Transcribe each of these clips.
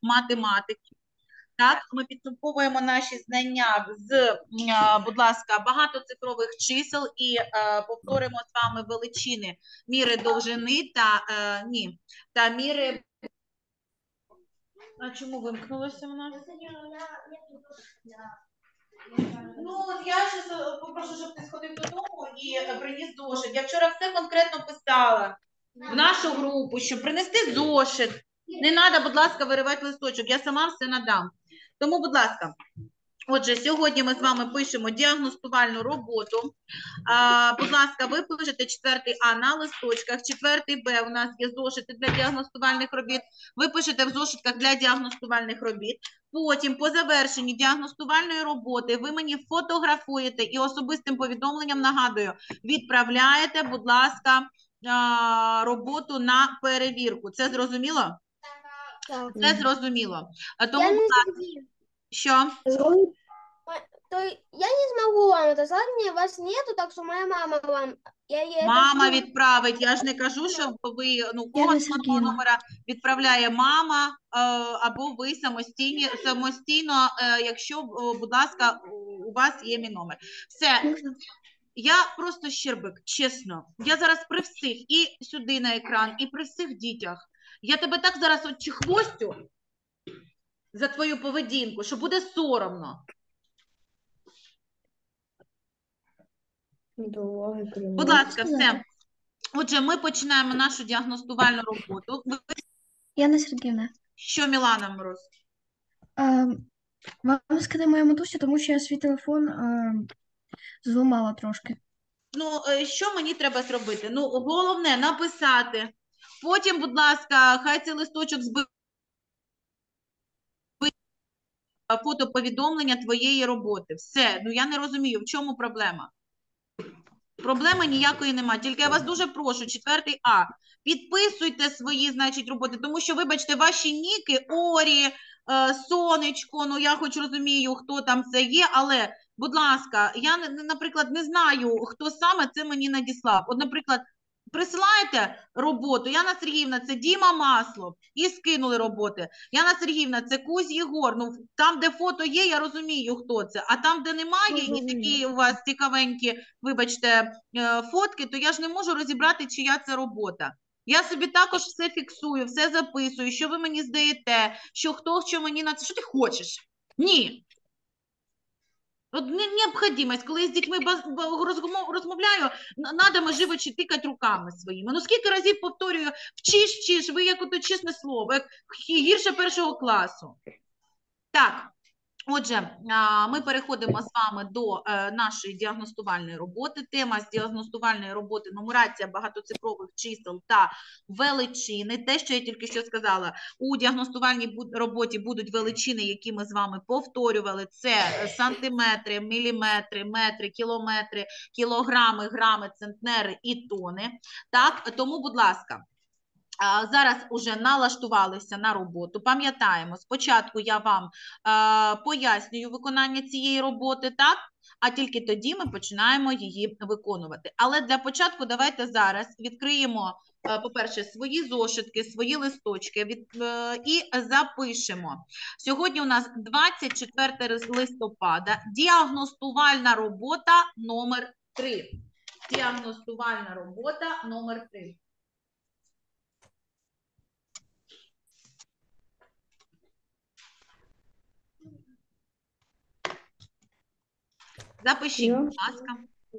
математики. Так, ми підсумковуємо наші знання з, будь ласка, багатоцифрових чисел і повторимо з вами величини міри довжини та міри. А чому вимкнулося у нас? Ну, я зараз попрошу, щоб ти сходив додому і приніс зошит. Я вчора все конкретно писала в нашу групу, щоб принести зошит. Не треба, будь ласка, виривати листочок, я сама все надам. Тому, будь ласка, отже, сьогодні ми з вами пишемо діагностувальну роботу. Будь ласка, ви пишете 4 А на листочках, 4 Б у нас є зошити для діагностувальних робіт. Ви пишете в зошитках для діагностувальних робіт. Потім, по завершенні діагностувальної роботи, ви мені фотографуєте і особистим повідомленням, нагадую, відправляєте, будь ласка, роботу на перевірку. Це зрозуміло? Так. Це зрозуміло. Тому, Я будь не ласка, Сергей. що? То я не смогу вам отослать, мне вас нету, так что моя мама вам... Мама відправить. Я ж не кажу, що ви, ну, кого телефонного номера відправляє мама, або ви самостійно, якщо, будь ласка, у вас є мій номер. Все. Я просто щербик, чесно. Я зараз при всіх, і сюди на екран, і при всіх дітях. Я тебе так зараз от чехвостю за твою поведінку, що буде соромно. Будь ласка, все. Отже, ми починаємо нашу діагностувальну роботу. Яна Сергіївна, Що, Мілана Мороз? вам сказати моя матуся, тому що я свій телефон зламала трошки. Ну, що мені треба зробити? Ну, головне написати. Потім, будь ласка, хай цей листочок збив фотоповідомлення твоєї роботи. Все. Ну, я не розумію, в чому проблема? Проблеми ніякої немає. Тільки я вас дуже прошу, 4 А, підписуйте свої, значить, роботи, тому що, вибачте, ваші ніки, Орі, Сонечко, ну я хоч розумію, хто там це є, але, будь ласка, я, наприклад, не знаю, хто саме це мені надіслав. От, наприклад, присилаєте роботу, Яна Сергіївна, це Діма Маслов, і скинули роботи. Яна Сергіївна, це Кузь Єгор, ну там, де фото є, я розумію, хто це, а там, де немає, і такі у вас цікавенькі, вибачте, фотки, то я ж не можу розібрати, чия це робота. Я собі також все фіксую, все записую, що ви мені здаєте, що хто, що мені на це, що ти хочеш? Ні. От необхідність, коли я з дітьми розмовляю, треба живо тикати руками своїми. Ну скільки разів повторюю, вчиш, ви як ото чесне слово, як гірше 1 класу. Так. Отже, ми переходимо з вами до нашої діагностувальної роботи. Тема з діагностувальної роботи – нумерація багатоцифрових чисел та величини. Те, що я тільки що сказала, у діагностувальній роботі будуть величини, які ми з вами повторювали. Це сантиметри, міліметри, метри, кілометри, кілограми, грами, центнери і тони. Так, тому, будь ласка. Зараз уже налаштувалися на роботу. Пам'ятаємо, спочатку я вам пояснюю виконання цієї роботи, так? А тільки тоді ми починаємо її виконувати. Але для початку давайте зараз відкриємо, по-перше, свої зошитки, свої листочки і запишемо. Сьогодні у нас 24 листопада, діагностувальна робота номер 3. Діагностувальна робота номер 3. Запишіть, будь ласка.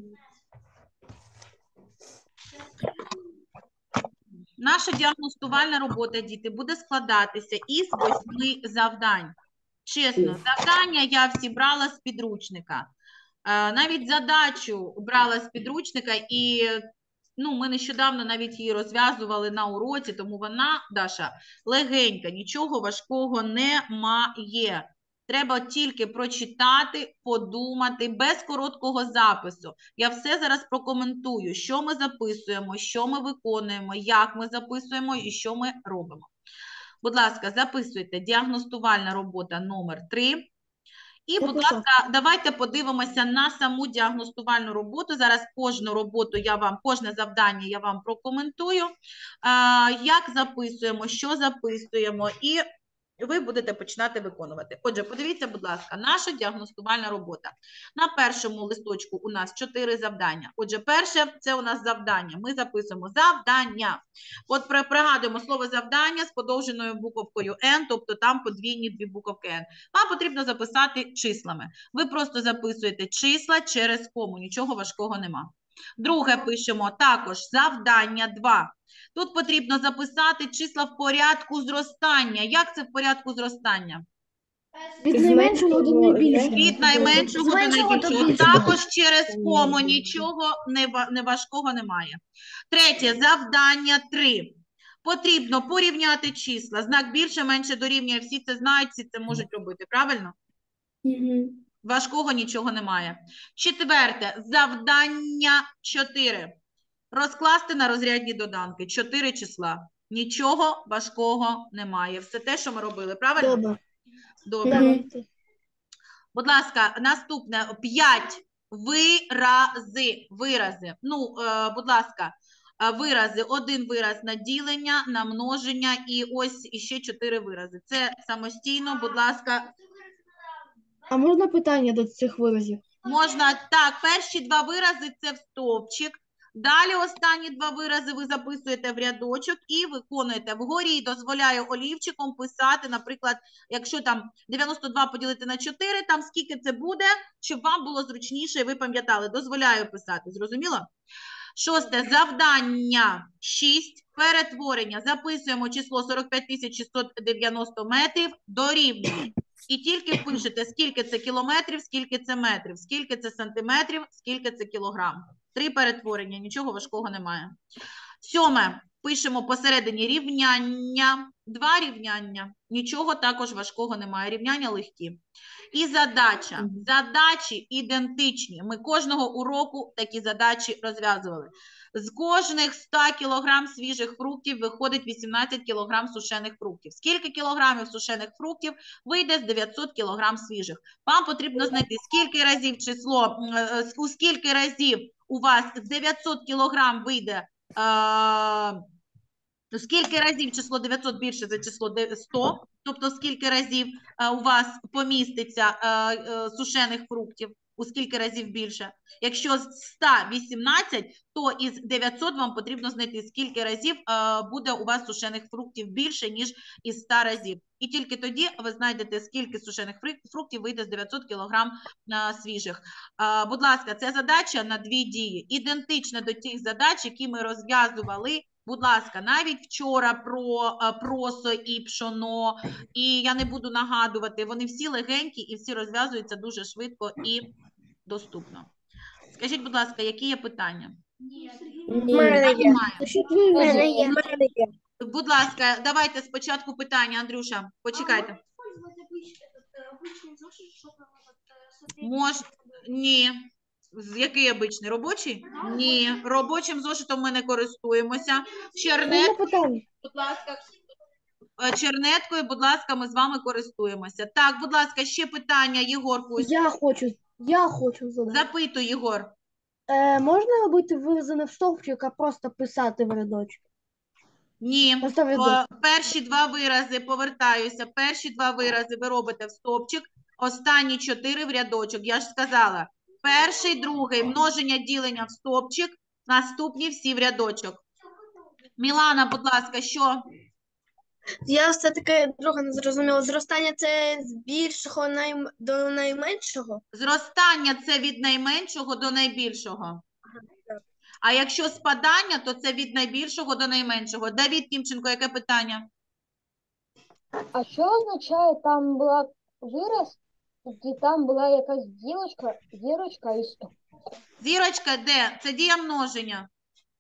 Наша діагностувальна робота, діти, буде складатися із 8 завдань. Чесно, завдання я всі брала з підручника. Навіть задачу брала з підручника і, ну, ми нещодавно навіть її розв'язували на уроці, тому вона, Даша, легенька, нічого важкого немає. Треба тільки прочитати, подумати, без короткого запису. Я все зараз прокоментую, що ми записуємо, що ми виконуємо, як ми записуємо і що ми робимо. Будь ласка, записуйте діагностувальна робота номер 3. І, будь ласка, давайте подивимося на саму діагностувальну роботу. Зараз кожну роботу кожне завдання я вам прокоментую. Як записуємо, що записуємо і ви будете починати виконувати. Отже, подивіться, будь ласка, наша діагностувальна робота. На першому листочку у нас 4 завдання. Отже, перше – це у нас завдання. Ми записуємо завдання. От пригадуємо слово завдання з подовженою буковкою N, тобто там подвійні дві буковки N. Вам потрібно записати числами. Ви просто записуєте числа через кому, нічого важкого нема. Друге пишемо також завдання 2. Тут потрібно записати числа в порядку зростання. Як це в порядку зростання? Від найменшого до найбільшого. Від найменшого до Зменшого до найбільшого. більшого. Також через кому нічого не важкого немає. Третє, завдання 3. Потрібно порівняти числа. Знак більше, менше дорівнює. Всі це знають, всі це можуть робити. Правильно? Важкого нічого немає. Четверте, завдання 4. Розкласти на розрядні доданки. 4 числа. Нічого важкого немає. Все те, що ми робили. Правильно? Добре. Добре. Будь ласка, наступне 5 вирази. Ну, будь ласка, вирази. Один вираз на ділення, на множення і ось іще 4 вирази. Це самостійно, будь ласка. А можна питання до цих виразів? Можна, так, перші 2 вирази – це в стовпчик. Далі останні 2 вирази ви записуєте в рядочок і виконуєте. Вгорі дозволяю олівчиком писати, наприклад, якщо там 92 поділити на 4, там скільки це буде, щоб вам було зручніше і ви пам'ятали. Дозволяю писати, зрозуміло? Шосте, завдання 6, перетворення. Записуємо число 45 690 метрів, дорівнює. І тільки пишете, скільки це кілометрів, скільки це метрів, скільки це сантиметрів, скільки це кілограм. 3 перетворення, нічого важкого немає. 7. Пишемо посередині рівняння. 2 рівняння. Нічого також важкого немає. Рівняння легкі. І задача. Задачі ідентичні. Ми кожного уроку такі задачі розв'язували. З кожних 100 кг свіжих фруктів виходить 18 кг сушених фруктів. Скільки кілограмів сушених фруктів вийде з 900 кг свіжих? Вам потрібно знайти, скільки разів число, у скільки разів у вас з 900 кг вийде, скільки разів число 900 більше за число 100, тобто скільки разів у вас поміститься сушених фруктів, у скільки разів більше. Якщо з 118, то із 900 вам потрібно знайти, скільки разів буде у вас сушених фруктів більше, ніж із 100 разів. І тільки тоді ви знайдете, скільки сушених фруктів вийде з 900 кг свіжих. Будь ласка, це задача на 2 дії. Ідентична до тих задач, які ми розв'язували. Будь ласка, навіть вчора про просо і пшоно, і я не буду нагадувати, вони всі легенькі і всі розв'язуються дуже швидко і доступно. Скажіть, будь ласка, які є питання? Мене є. Немає. Будь ласка, давайте спочатку питання, Андрюша, почекайте. Ні. Який обичний? Робочий? Ні. Робочим зошитом ми не користуємося. Будь ласка, чернеткою, будь ласка, ми з вами користуємося. Так, будь ласка, ще питання, Єгор, пусть. Я хочу задати. Запитуй, Єгор. Можна робити вирази не в стовпчик, а просто писати в рядочок? Ні. Просто в рядочок. Перші 2 вирази, повертаюся, перші 2 вирази ви робите в стовпчик, останні 4 в рядочок. Я ж сказала, перший, другий, множення, ділення в стовпчик, наступні всі в рядочок. Мілана, будь ласка, що? Я все-таки друге не зрозуміла. Зростання – це з більшого до найменшого? Зростання – це від найменшого до найбільшого. А якщо спадання, то це від найбільшого до найменшого. Давід Тімченко, яке питання? А що означає, там була вираз, і там була якась зірочка і стоп? Зірочка де? Це дія множення.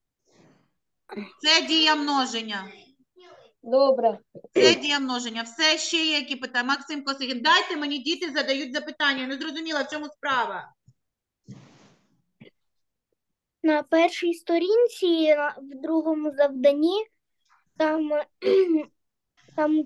Це дія множення. Добре. Це дія множення. Все, ще є які питання? Максим Косигін, дайте мені, діти задають запитання. Я не зрозуміла, в чому справа. На першій сторінці, в другому завданні, там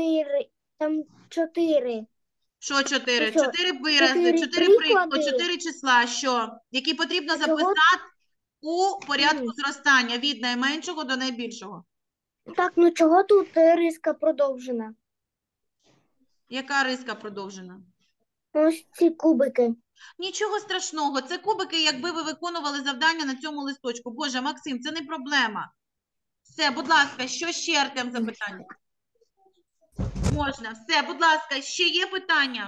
4. Що 4? Що? 4 вирази, 4 приклади. 4 числа, що? Які потрібно А чого? записати у порядку зростання від найменшого до найбільшого. Так, ну чого тут риска продовжена? Яка риска продовжена? Ось ці кубики. Нічого страшного. Це кубики, якби ви виконували завдання на цьому листочку. Боже, Максим, це не проблема. Все, будь ласка, що ще, Артем, запитання? Можна. Все, будь ласка, ще є питання?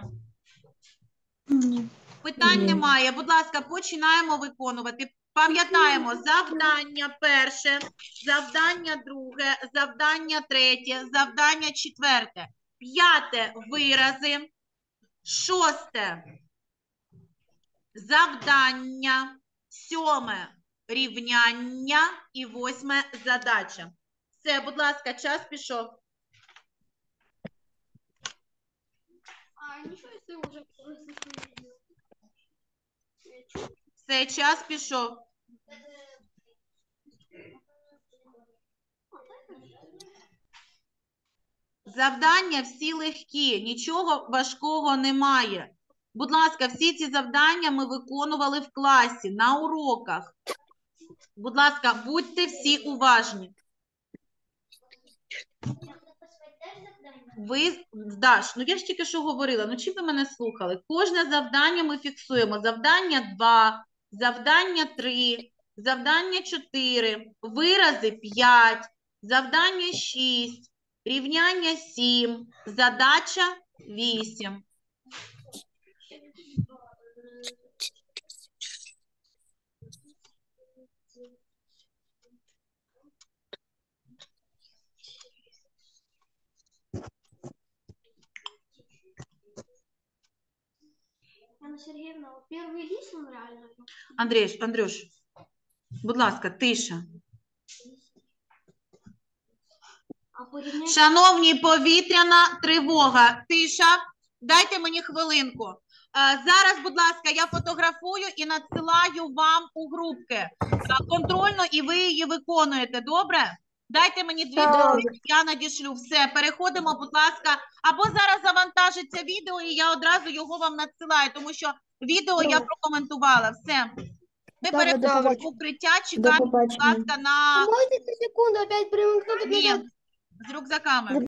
Питань немає. Будь ласка, починаємо виконувати. Пам'ятаємо, завдання перше, завдання друге, завдання третє, завдання четверте, п'яте – вирази, шосте – завдання, сьоме – рівняння і восьме – задача. Все, будь ласка, час пішов. Все, час пішов. Завдання всі легкі, нічого важкого немає. Будь ласка, всі ці завдання ми виконували в класі, на уроках. Будь ласка, будьте всі уважні. Ви, Даш, ну я ж тільки що говорила, ну чи ви мене слухали? Кожне завдання ми фіксуємо. Завдання 2, завдання 3, завдання 4, вирази 5, завдання 6, рівняння 7, задача 8. Анна Сергеевна, вот первый лист, он реально... Андрюш, будь ласка, тиша. А порівняти... Шановні, повітряна тривога. Тиша. Дайте мені хвилинку. Зараз, будь ласка, я фотографую і надсилаю вам у групки. Контрольно, і ви її виконуєте, добре? Дайте мені 2 хвилини, я надішлю. Все, переходимо, будь ласка. Або зараз завантажиться відео, і я одразу його вам надсилаю, тому що відео я прокоментувала. Все. Ми переходимо в укриття, чекаємо, будь ласка, на... Можете секунду опять примкнути? Ні, з рюкзаками.